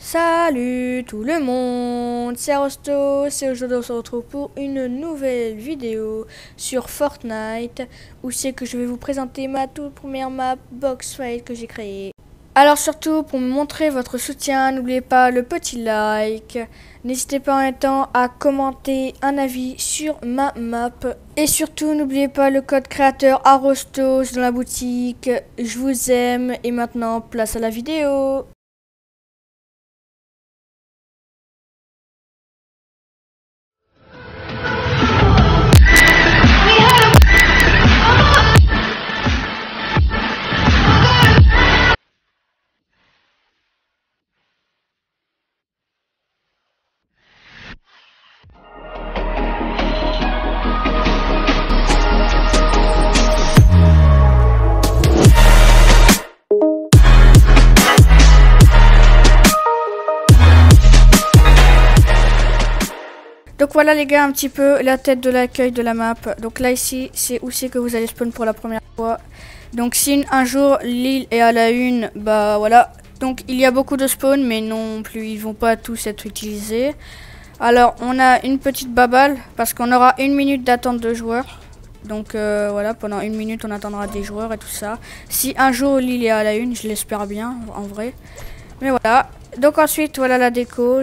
Salut tout le monde, c'est Rosto, et aujourd'hui on se retrouve pour une nouvelle vidéo sur Fortnite où c'est que je vais vous présenter ma toute première map Box Fight que j'ai créée. Alors surtout pour me montrer votre soutien, n'oubliez pas le petit like, n'hésitez pas en même temps à commenter un avis sur ma map et surtout n'oubliez pas le code créateur Arostos dans la boutique, je vous aime et maintenant place à la vidéo. Donc voilà les gars, un petit peu la tête de l'accueil de la map. Donc là ici, c'est où c'est que vous allez spawn pour la première fois. Donc si un jour l'île est à la une, bah voilà. Donc il y a beaucoup de spawns, mais non plus, ils vont pas tous être utilisés. Alors on a une petite baballe, parce qu'on aura 1 minute d'attente de joueurs. Donc voilà, pendant 1 minute on attendra des joueurs et tout ça. Si un jour l'île est à la une, je l'espère bien, en vrai. Mais voilà. Donc ensuite voilà la déco,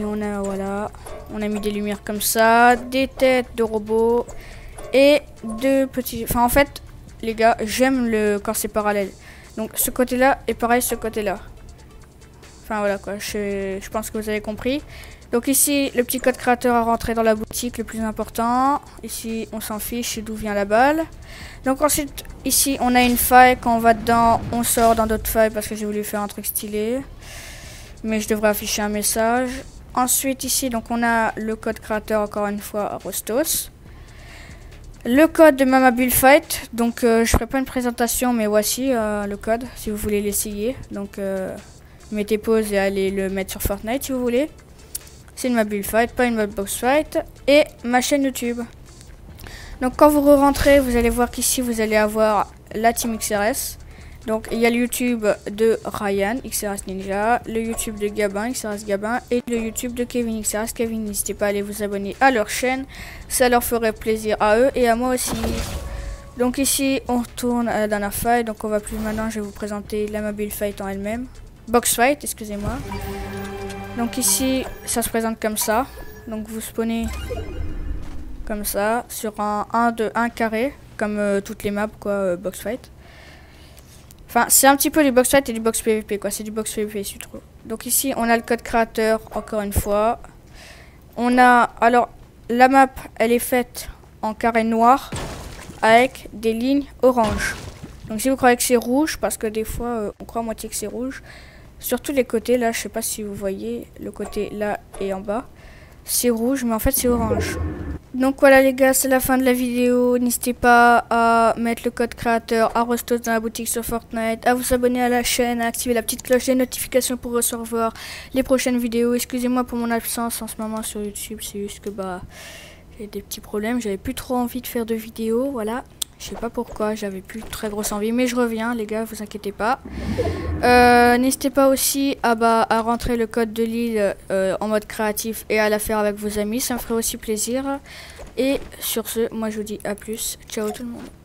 on a mis des lumières comme ça, des têtes de robots et de petits, enfin en fait les gars, j'aime le quand c'est parallèle. Donc ce côté là et pareil ce côté là. Enfin voilà quoi, je pense que vous avez compris. Donc ici le petit code créateur à rentrer dans la boutique, le plus important. Ici on s'en fiche d'où vient la balle. Donc ensuite ici on a une faille, quand on va dedans on sort dans d'autres failles parce que j'ai voulu faire un truc stylé. Mais je devrais afficher un message. Ensuite ici donc on a le code créateur encore une fois Rostos. Le code de ma bullfight. Donc je ferai pas une présentation mais voici le code si vous voulez l'essayer. Donc mettez pause et allez le mettre sur Fortnite si vous voulez. C'est une map bullfight, pas une map box fight. Et ma chaîne YouTube. Donc quand vous rentrez vous allez voir qu'ici vous allez avoir la team XRS. Donc il y a le YouTube de Ryan, XRS Ninja, le YouTube de Gabin, XRS Gabin, et le YouTube de Kevin, XRS Kevin. N'hésitez pas à aller vous abonner à leur chaîne, ça leur ferait plaisir à eux et à moi aussi. Donc ici on retourne à la dernière faille, donc on va plus maintenant, je vais vous présenter la mobile fight en elle-même. Box fight, excusez-moi. Donc ici ça se présente comme ça, donc vous spawnez comme ça, sur un carré, comme toutes les maps quoi, box fight. Enfin, c'est un petit peu du box fight et du box PVP quoi, c'est du box PVP si tu trouves. Donc ici, on a le code créateur encore une fois. On a alors la map, elle est faite en carré noir avec des lignes orange. Donc si vous croyez que c'est rouge, parce que des fois on croit à moitié que c'est rouge, sur tous les côtés là, je sais pas si vous voyez le côté là et en bas, c'est rouge mais en fait c'est orange. Donc voilà les gars, c'est la fin de la vidéo. N'hésitez pas à mettre le code créateur Arostos dans la boutique sur Fortnite, à vous abonner à la chaîne, à activer la petite cloche des notifications pour recevoir les prochaines vidéos. Excusez-moi pour mon absence en ce moment sur YouTube, c'est juste que j'ai des petits problèmes, j'avais plus trop envie de faire de vidéos, voilà. Je sais pas pourquoi, j'avais plus très grosse envie, mais je reviens les gars, vous inquiétez pas. N'hésitez pas aussi à rentrer le code de l'île en mode créatif et à la faire avec vos amis, ça me ferait aussi plaisir. Et sur ce, moi je vous dis à plus, ciao tout le monde.